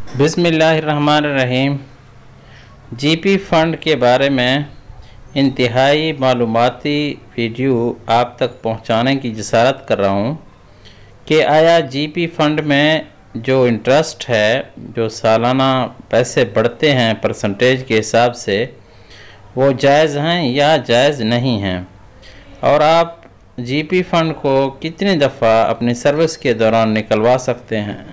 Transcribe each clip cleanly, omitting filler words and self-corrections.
बिस्मिल्लाहिर्रहमानिर्रहीम। GP fund के बारे में इंतहाई मालूमाती वीडियो आप तक पहुंचाने की जसारत कर रहा हूं कि आया जीपी फ़ंड में जो इंटरेस्ट है, जो सालाना पैसे बढ़ते हैं परसेंटेज के हिसाब से, वो जायज़ हैं या जायज़ नहीं हैं, और आप जीपी फ़ंड को कितनी दफ़ा अपनी सर्विस के दौरान निकलवा सकते हैं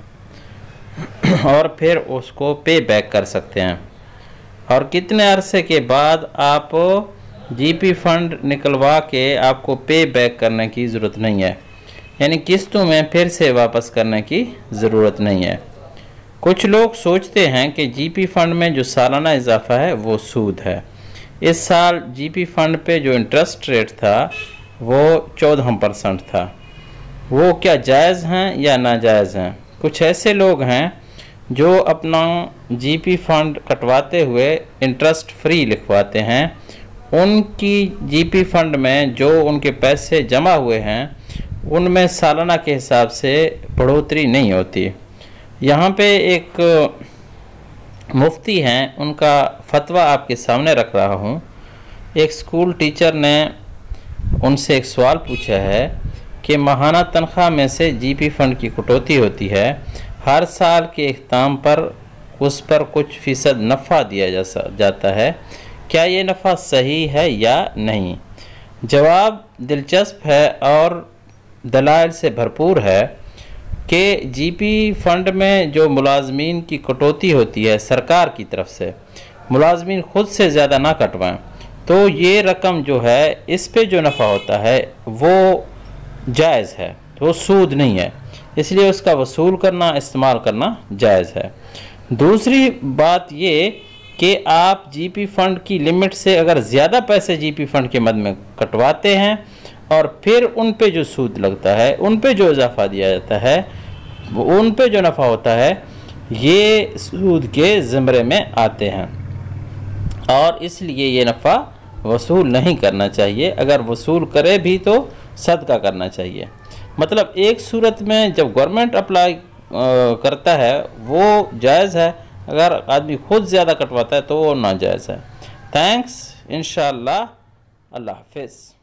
और फिर उसको पे बैक कर सकते हैं, और कितने अरसे के बाद आप जीपी फ़ंड निकलवा के आपको पे बैक करने की ज़रूरत नहीं है, यानी किस्तों में फिर से वापस करने की ज़रूरत नहीं है। कुछ लोग सोचते हैं कि जीपी फ़ंड में जो सालाना इजाफ़ा है वो सूद है। इस साल जीपी फ़ंड पे जो इंटरेस्ट रेट था वो 14% था। वो क्या जायज़ हैं या नाजायज़ हैं? कुछ ऐसे लोग हैं जो अपना जीपी फ़ंड कटवाते हुए इंटरेस्ट फ्री लिखवाते हैं। उनकी जीपी फ़ंड में जो उनके पैसे जमा हुए हैं उनमें सालाना के हिसाब से बढ़ोतरी नहीं होती। यहाँ पे एक मुफ्ती हैं, उनका फतवा आपके सामने रख रहा हूँ। एक स्कूल टीचर ने उनसे एक सवाल पूछा है कि माहाना तनख्वाह में से जीपी फ़ंड की कटौती होती है, हर साल के इख्ताम पर उस पर कुछ फ़ीसद नफ़ा दिया जाता है, क्या ये नफ़ा सही है या नहीं? जवाब दिलचस्प है और दलाइल से भरपूर है कि जीपी फ़ंड में जो मुलाजमीन की कटौती होती है सरकार की तरफ से, मुलाजमीन ख़ुद से ज़्यादा ना कटवाएं, तो ये रकम जो है इस पे जो नफ़ा होता है वो जायज़ है, वो सूद नहीं है, इसलिए उसका वसूल करना, इस्तेमाल करना जायज़ है। दूसरी बात ये कि आप जीपी फ़ंड की लिमिट से अगर ज़्यादा पैसे जीपी फ़ंड के मद में कटवाते हैं और फिर उन पे जो सूद लगता है, उन पे जो इजाफ़ा दिया जाता है, उन पे जो नफ़ा होता है, ये सूद के ज़मरे में आते हैं और इसलिए ये नफ़ा वसूल नहीं करना चाहिए। अगर वसूल करे भी तो सदका करना चाहिए। मतलब एक सूरत में जब गवर्नमेंट अप्लाई करता है वो जायज़ है, अगर आदमी ख़ुद ज़्यादा कटवाता है तो वो नाजायज़ है। थैंक्स, इंशाअल्लाह, अल्लाह हाफ़िज़।